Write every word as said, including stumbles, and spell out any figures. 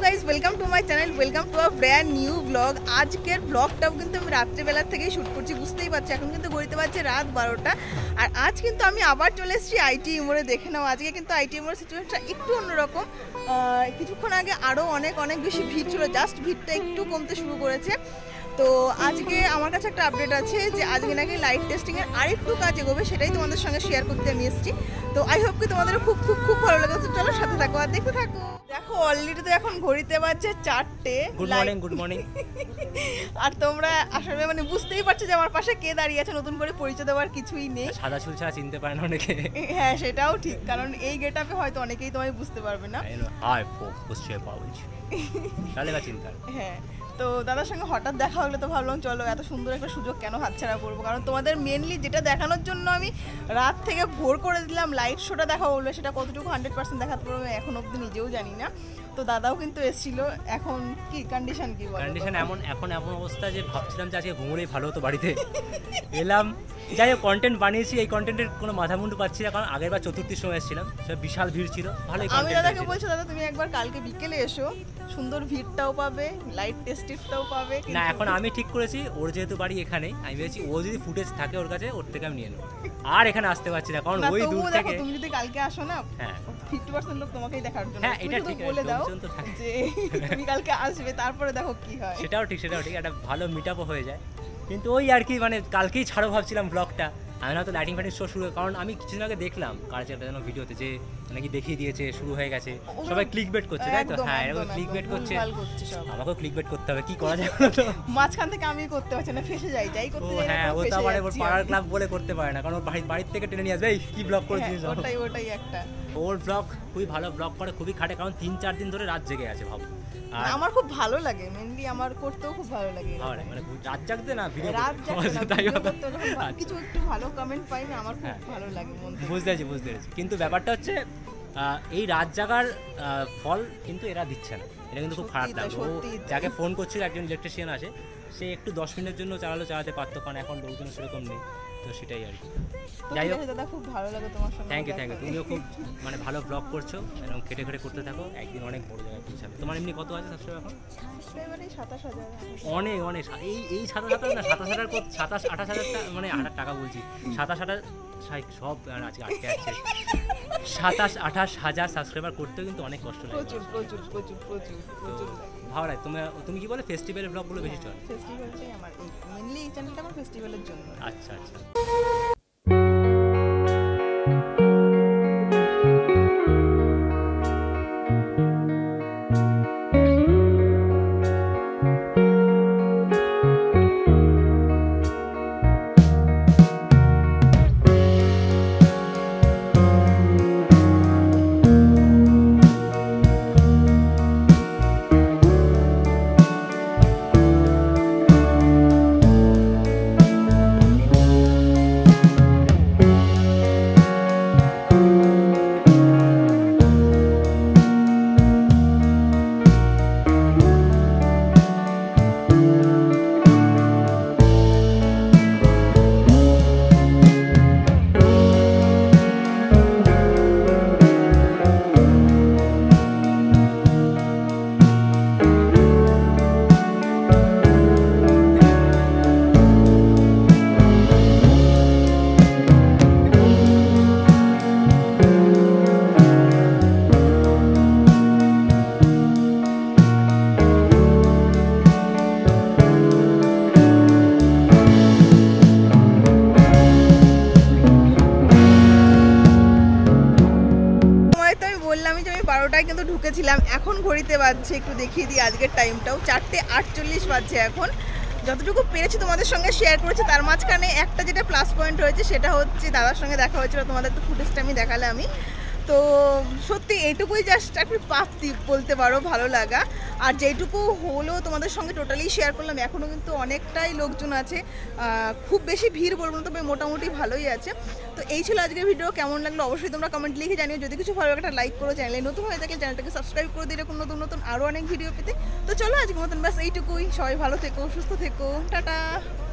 Guys welcome to my channel welcome to a brand new vlog. আজকের ব্লগটাও কিন্তু আমি রাত্রিবেলা থেকেই শ্যুট করছি, বুঝতেই পারছি এখন কিন্তু ঘড়িতে বাজছে রাত বারোটা। আর আজ কিন্তু আমি আবার চলে এসেছি আইটি মোড়ে। দেখে নাও আজকে কিন্তু আইটি মোড়ের সিচুয়েশনটা একটু অন্যরকম। কিছুক্ষণ আগে আরও অনেক অনেক বেশি ভিড় ছিল, জাস্ট ভিড়টা একটু কমতে শুরু করেছে। তো আজকে আমার কাছে একটা আপডেট আছে যে আজকে নাকি লাইট টেস্টিংয়ের আরেকটু কাজ এগোবে, সেটাই তোমাদের সঙ্গে শেয়ার করতে আমি এসেছি। তো আই হোপ কি তোমাদের খুব খুব খুব ভালো লাগে। তো চলো সাথে থাকো আর দেখতে থাকো। দেখো অলরেডি তো এখন ঘড়িতে বাজছে চারটে। Good morning good morning. আর তোমরা আসলে মানে বুঝতেই পারছো যে আমার পাশে কে দাঁড়িয়ে আছে, নতুন করে পরিচয় দেওয়ার কিছুই নেই। সাদা চুল ছাড়া চিনতে পারে না অনেকে। হ্যাঁ সেটাও ঠিক, কারণ এই গেটআপে হয়তো অনেকেই তোমায় বুঝতে পারবে না। হাই ফোকাস পাউচ তাহলে বা চিন্তা। হ্যাঁ তো দাদার সঙ্গে হঠাৎ দেখা হলে তো ভাবলাম চলো এত সুন্দর একটা সুযোগ কেন হাতছাড়া করবো, কারণ তোমাদের মেনলি যেটা দেখানোর জন্য আমি রাত থেকে ভোর করে দিলাম লাইট শোটা দেখা বলবে, সেটা কতটুকু হান্ড্রেড পার্সেন্ট দেখাতে পারবো এখন অব্দি নিজেও জানি না। তো দাদাও কিন্তু এসেছিল। এখন কি কন্ডিশন কি বলো? কন্ডিশন এমন এখন এমন অবস্থা যে ভাবছিলাম যে আজকে ঘুমোলেই ভালো হতো বাড়িতে। এলাম যাই হোক, কন্টেন্ট বানিয়েছি, এই কন্টেন্টের কোনো মাথা মুন্ডু পাচ্ছি না, কারণ আগের বার চতুর্থীর সময় এসেছিলাম, সে বিশাল ভিড় ছিল। ভালোই আমি দাদাকে বলছি দাদা তুমি একবার কালকে বিকেলে এসো, সুন্দর ভিড়টাও পাবে, লাইট টেস্টিংটাও পাবে। না এখন আমি ঠিক করেছি, ওর যেহেতু বাড়ি এখানেই, আমি ভেবেছি ও যদি ফুটেজ থাকে ওর কাছে, ওর থেকে আমি নিয়ে নেবো। আর এখানে আসতে পারছি না কারণ ওই দূর থেকে। তুমি যদি কালকে আসো না, হ্যাঁ ফিফটি পার্সেন্ট লোক তোমাকেই দেখার জন্য। হ্যাঁ এটা ঠিক, বলে দাও যে তুমি কালকে আসবে, তারপরে দেখো কি হয়। সেটাও ঠিক সেটাও ঠিক, একটা ভালো মিটআপও হয়ে যায়। কিন্তু ওই আর কি, মানে কালকেই ছাড়ো ভাবছিলাম ব্লগটা, আমি না তো লাইটিং ফাইটিং শো শুরু, কারণ আমি কিছুদিন আগে দেখলাম কার একটা যেন ভিডিওতে যে নাকি দেখিয়ে দিয়েছে শুরু হয়ে গেছে, সবাই ক্লিক বেট করছে তাই তো? হ্যাঁ এরকম ক্লিক বেট করছে, আমাকেও ক্লিক বেট করতে হবে, কি করা যায় তো? মাঝখান থেকে আমি করতে পারছি না, ফেসে যাই যাই করতে যাই। হ্যাঁ ও তো আবার ওর পাড়ার ক্লাব বলে করতে পারে না, কারণ ওর বাড়ি বাড়ির থেকে টেনে নিয়ে আসবে, এই কি ব্লগ করেছিস? ওটাই ওটাই একটা। ওর ব্লগ খুবই ভালো ব্লগ করে, খুবই খাটে, কারণ তিন চার দিন ধরে রাত জেগে আছে ভাবো। আর আমার খুব ভালো লাগে, মেইনলি আমার করতেও খুব ভালো লাগে। মানে রাত জাগতে না ভিডিও রাত জাগতে না, কিছু একটু ভালো কমেন্ট পাই না, আমার খুব ভালো লাগে মন থেকে। বুঝতে পারছি বুঝতে পারছি কিন্তু ব্যাপারটা হচ্ছে এই রাত জাগার ফল কিন্তু এরা দিচ্ছে না, এটা কিন্তু খুব খারাপ লাগলো। যাকে ফোন করছিল একজন ইলেকট্রিশিয়ান আছে, সে একটু দশ মিনিটের জন্য চালালো, চালাতে পারতো, কারণ এখন লোকজন সেরকম নেই। তো সেটাই আর কি। যাই হোক দাদা খুব ভালো লাগে তোমার সঙ্গে। থ্যাংক ইউ থ্যাংক ইউ তুমিও খুব মানে ভালো ব্লগ করছো, এরকম কেটে কেটে করতে থাকো, একদিন অনেক বড় জায়গায় পৌঁছাবে। তোমার এমনি কত আছে সাবস্ক্রাইব এখন? সাতাশ হাজার। অনেক অনেক এই এই সাতাশ হাজার না, সাতাশ হাজার সাতাশ আঠাশ হাজার মানে আঠাশ টাকা বলছি, সাতাশ আঠাশ সব আজকে আটকে আছে। সাতাশ আঠাশ হাজার সাবস্ক্রাইবার করতেও কিন্তু অনেক কষ্ট লাগে। প্রচুর প্রচুর প্রচুর প্রচুর প্রচুর ভালো লাগে। তুমি তুমি কি বলে ফেস্টিভ্যালের ব্লগগুলো বেশি চলে? ফেস্টিভ্যালটাই আমার মেইনলি, এই চ্যানেলটা আমার ফেস্টিভ্যালের জন্য। আচ্ছা আচ্ছা। বারোটায় কিন্তু ঢুকেছিলাম, এখন ঘড়িতে বাজছে একটু দেখিয়ে দিই আজকের টাইমটাও, চারটে আটচল্লিশ বাজছে এখন। যতটুকু পেরেছি তোমাদের সঙ্গে শেয়ার করেছি, তার মাঝখানে একটা যেটা প্লাস পয়েন্ট হয়েছে সেটা হচ্ছে দাদার সঙ্গে দেখা হয়েছিল, তোমাদের তো ফুটেজটা আমি দেখালে আমি। তো সত্যি এইটুকুই জাস্ট একটু প্রাপ্তি বলতে পারো, ভালো লাগা। আর যেটুকু হলো তোমাদের সঙ্গে টোটালি শেয়ার করলাম। এখনও কিন্তু অনেকটাই লোকজন আছে, খুব বেশি ভিড় বলবো না, তবে মোটামুটি ভালোই আছে। তো এই ছিল আজকের ভিডিও, কেমন লাগলো অবশ্যই তোমরা কমেন্ট লিখে জানিও। যদি কিছু ভালো লাগে একটা লাইক করো, চ্যানেলে নতুন হয়ে থাকলে চ্যানেলটাকে সাবস্ক্রাইব করে দিলে এরকম নতুন নতুন আরও অনেক ভিডিও পেতে। তো চলো আজকের মতন ব্যাস এইটুকুই, সবাই ভালো থেকো, সুস্থ থেকো, টাটা।